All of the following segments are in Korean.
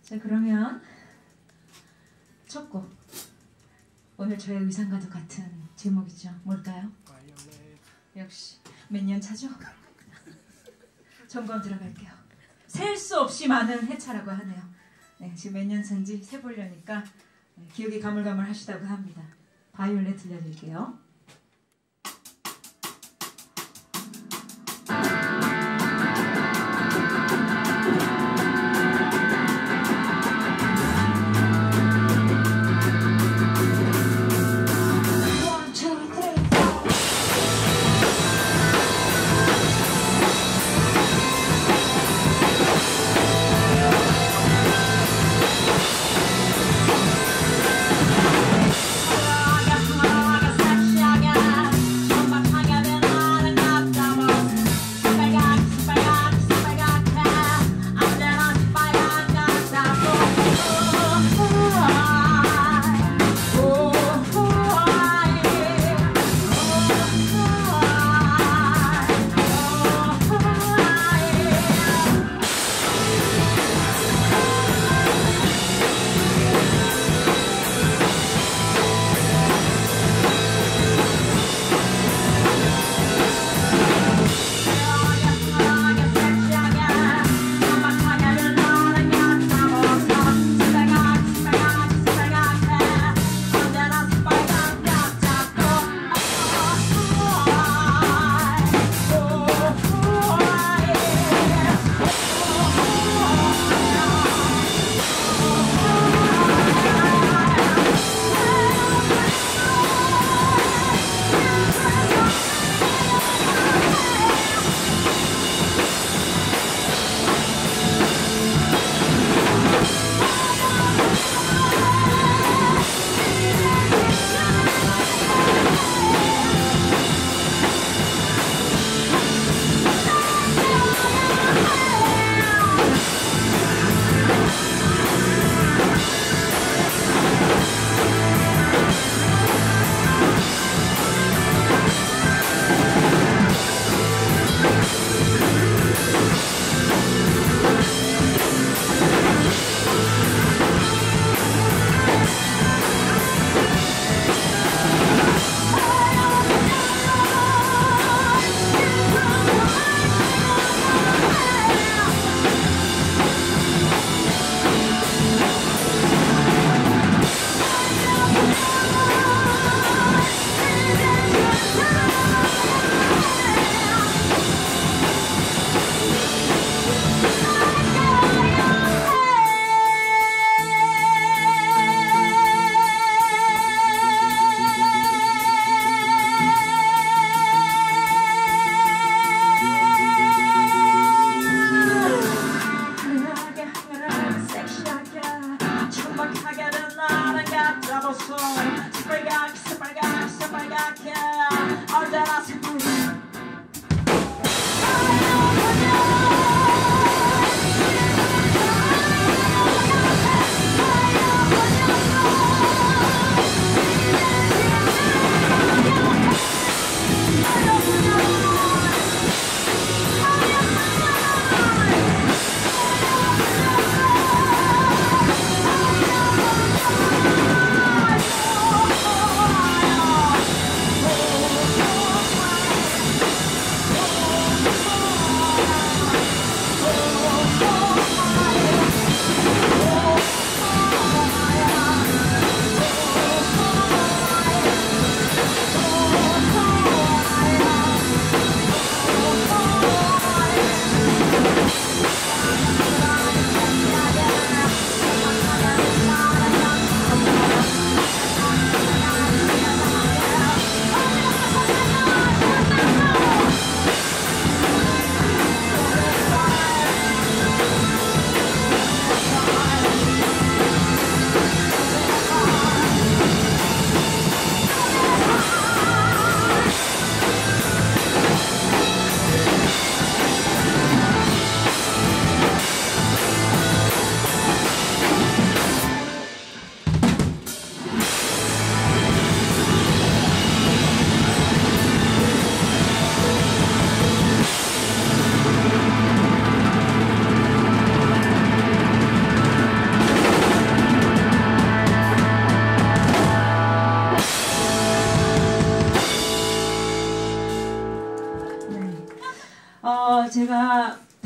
자, 그러면 첫 곡, 오늘 저의 의상과도 같은 제목이죠. 뭘까요? 역시 몇 년 차죠? 점검 들어갈게요. 셀 수 없이 많은 해차라고 하네요. 네, 지금 몇 년 차인지 세보려니까 기억이 가물가물하시다고 합니다. 바이올렛 들려드릴게요.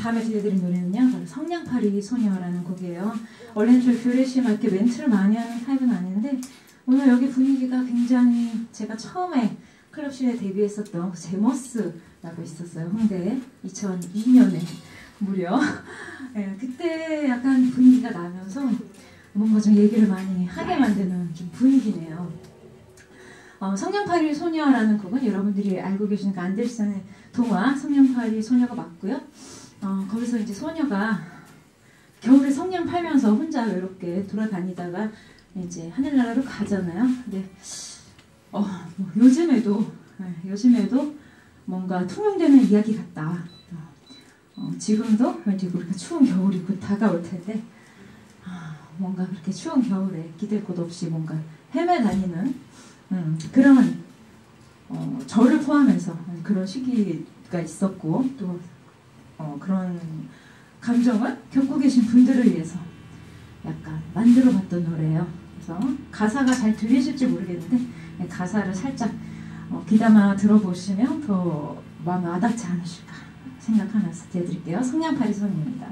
다음에 들려드린 노래는요, 바로 성냥팔이 소녀라는 곡이에요. 원래는 저 교례시 막 이렇게 멘트를 많이 하는 타입은 아닌데, 오늘 여기 분위기가 굉장히 제가 처음에 클럽실에 데뷔했었던 제머스라고 있었어요. 홍대에 2002년에 무려. 네, 그때 약간 분위기가 나면서 뭔가 좀 얘기를 많이 하게 만드는 좀 분위기네요. 성냥팔이 소녀라는 곡은 여러분들이 알고 계시는 그 안데르센의 동화 성냥팔이 소녀가 맞고요. 거기서 이제 소녀가 겨울에 성냥 팔면서 혼자 외롭게 돌아다니다가 이제 하늘나라로 가잖아요. 근데 뭐 요즘에도 뭔가 통용되는 이야기 같다. 지금도 이제 그렇게 추운 겨울이 곧 다가올 텐데 뭔가 그렇게 추운 겨울에 기댈 곳 없이 뭔가 헤매다니는 그런 저를 포함해서 그런 시기가 있었고 또 그런 감정을 겪고 계신 분들을 위해서 약간 만들어봤던 노래예요. 그래서 가사가 잘 들리실지 모르겠는데 가사를 살짝 귀담아 들어보시면 더 마음에 와닿지 않으실까 생각하면서 들려드릴게요. 성냥팔이 소녀입니다.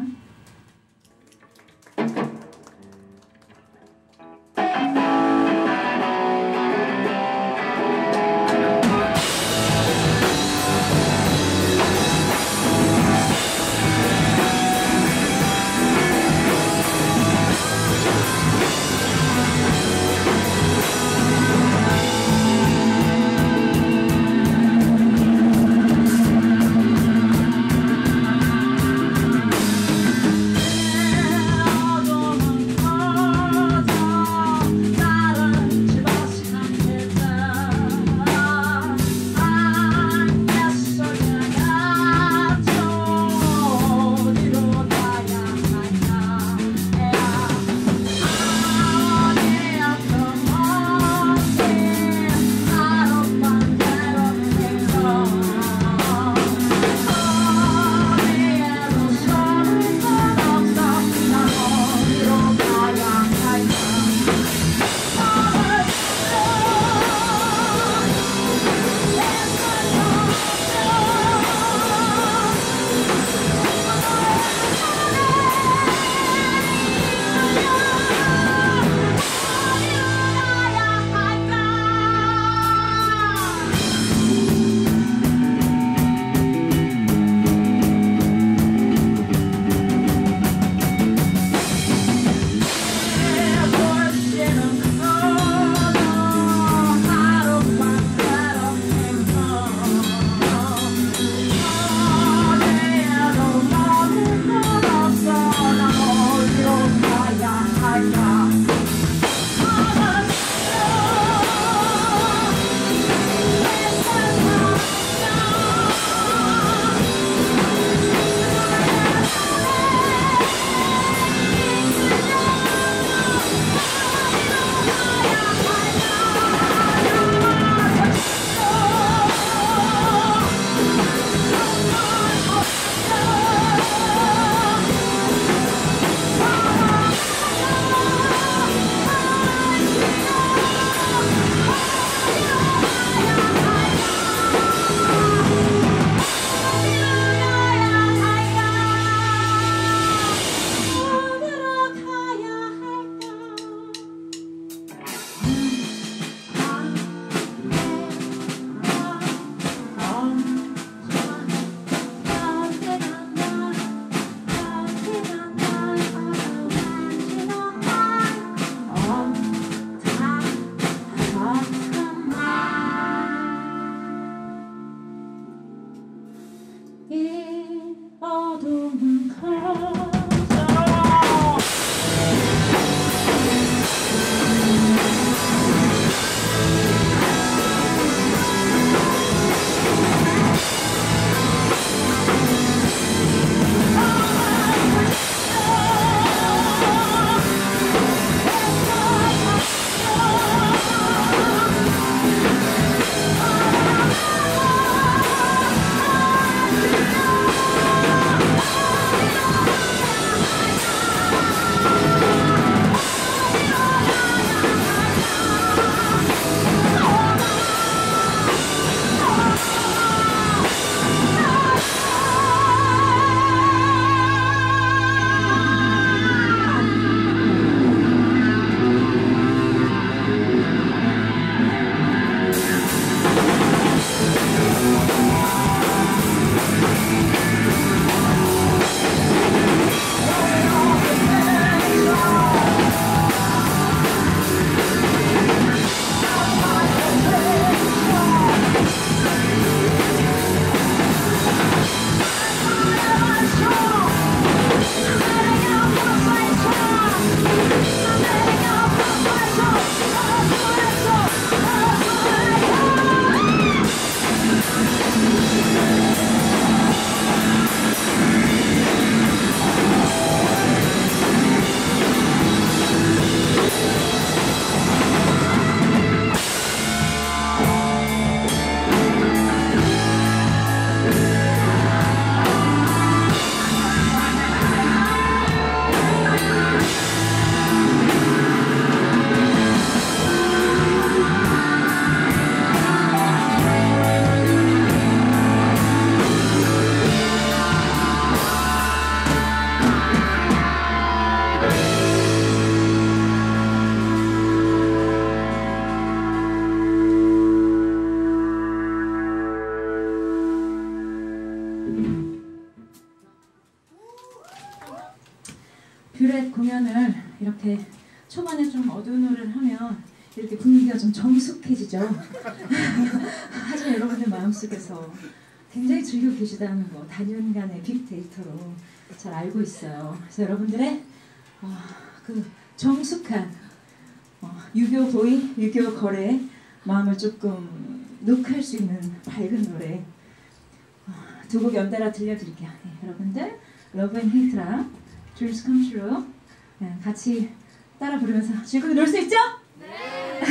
이렇게 초반에 좀 어두운 노래를 하면 이렇게 분위기가 좀 정숙해지죠. 하지만 여러분들 마음속에서 굉장히 즐기고 계시다는 거 단연간의 빅데이터로 잘 알고 있어요. 그래서 여러분들의 그 정숙한 유교 보이, 유교 거래의 마음을 조금 녹할 수 있는 밝은 노래 두 곡 연달아 들려드릴게요. 네, 여러분들 Love and Hate랑 Dreams Come True 같이 따라 부르면서 즐겁게 놀 수 있죠? 네!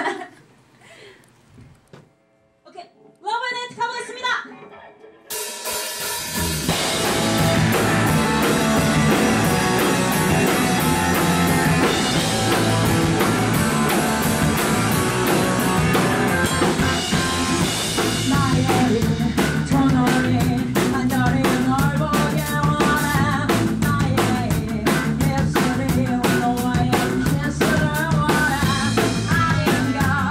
오케이, Love and Hate 가보겠습니다! I am God.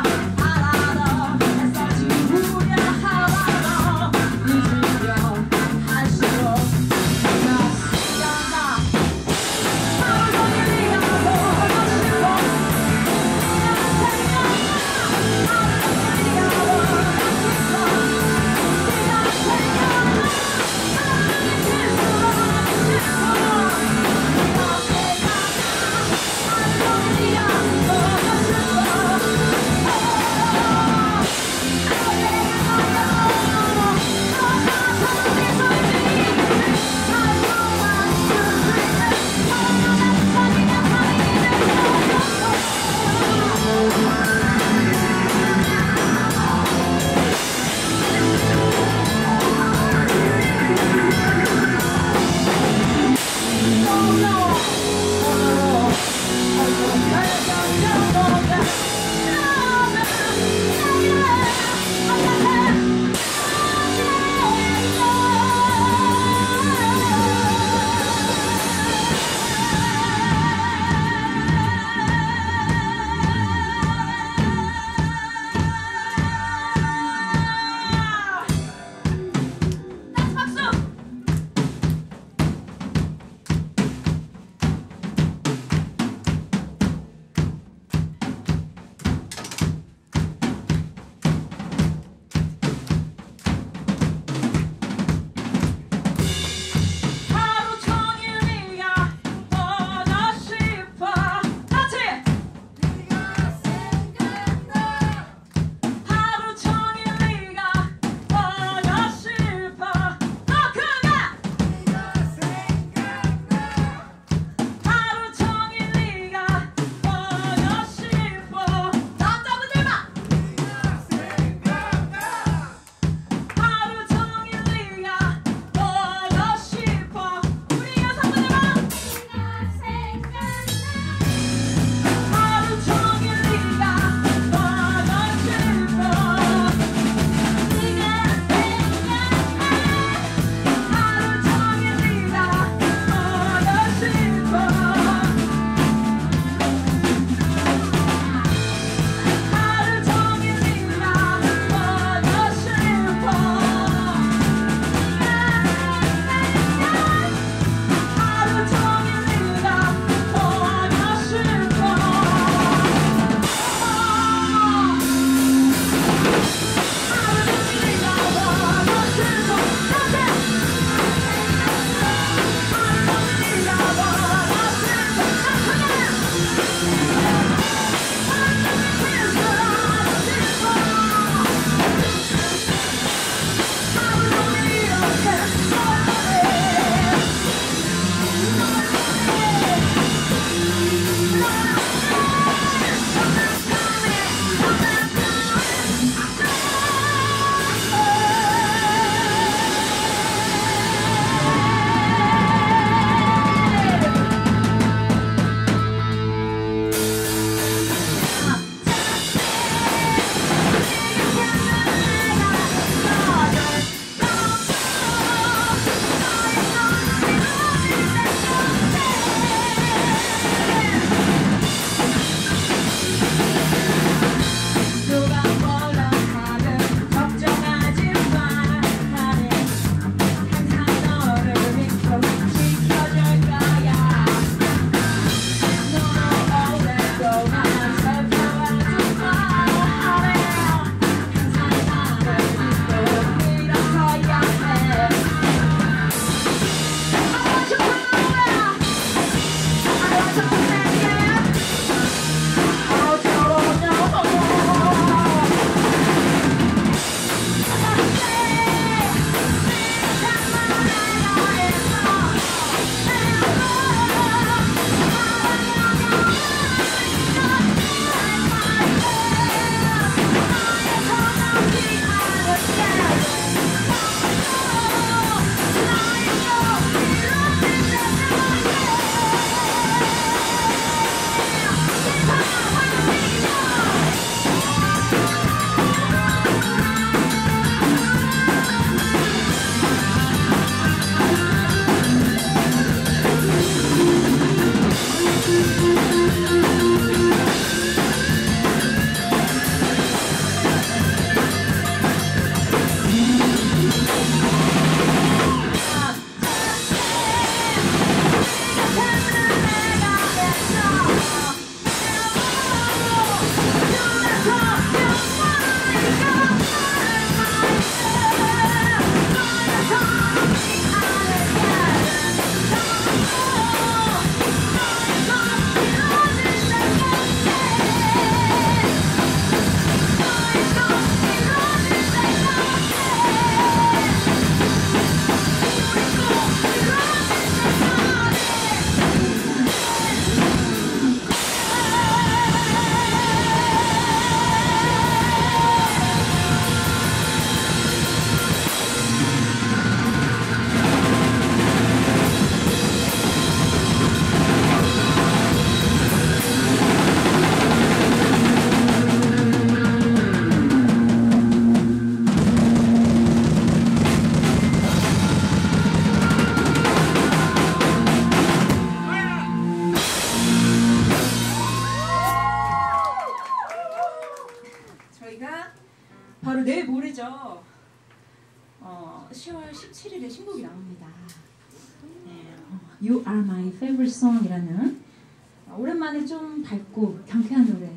바로 내일 모레죠. 10월 17일에 신곡이 나옵니다. 네, You Are My Favorite Song이라는 오랜만에 좀 밝고 경쾌한 노래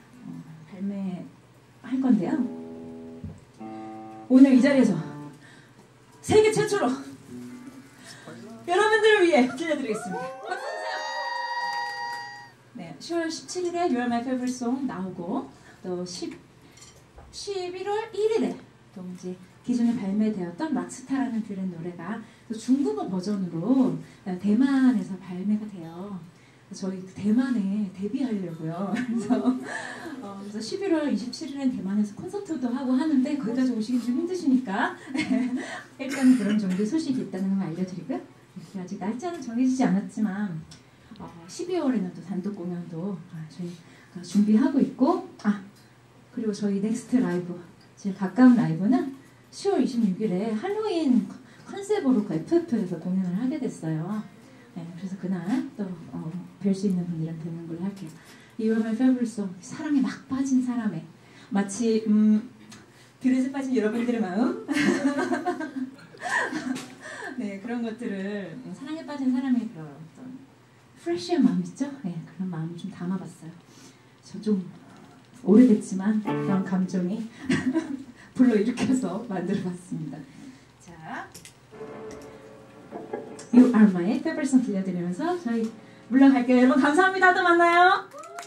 발매할 건데요. 오늘 이 자리에서 세계 최초로 여러분들을 위해 들려드리겠습니다. 박수 주세요. 네, 10월 17일에 You Are My Favorite Song 나오고 또 11월 1일에 또 이제 기존에 발매되었던 락스타라는 들은 노래가 또 중국어 버전으로 대만에서 발매가 돼요. 저희 대만에 데뷔하려고요. 그래서 11월 27일엔 대만에서 콘서트도 하고 하는데 거기까지 오시기 좀 힘드시니까 일단 그런 정도의 소식이 있다는 걸 알려드리고요. 아직 날짜는 정해지지 않았지만 12월에는 또 단독 공연도 저희가 준비하고 있고 그리고 저희 넥스트 라이브 제일 가까운 라이브는 10월 26일에 할로윈 컨셉으로 FF에서 공연을 하게 됐어요. 네, 그래서 그날 또 뵐 수 있는 분들은 뵙는 걸로 할게요. You Are My Favorite Song, 사랑에 막 빠진 사람의 마치 드레스에 빠진 여러분들의 마음 네, 그런 것들을 사랑에 빠진 사람의 그런 어떤 프레시한 마음 있죠? 네, 그런 마음을 좀 담아봤어요. 저 좀 오래됐지만 그런 감정이 불러일으켜서 만들어봤습니다. 자, You Are My Favorite Song 들려드리면서 저희 물러갈게요. 여러분 감사합니다. 또 만나요.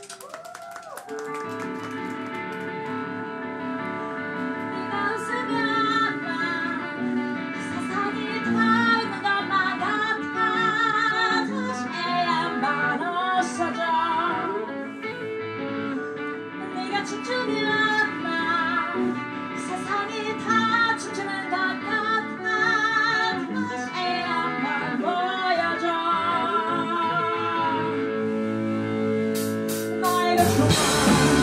세상이 다 춤추는 것 같아 다시 한번 보여줘 너에게 좋아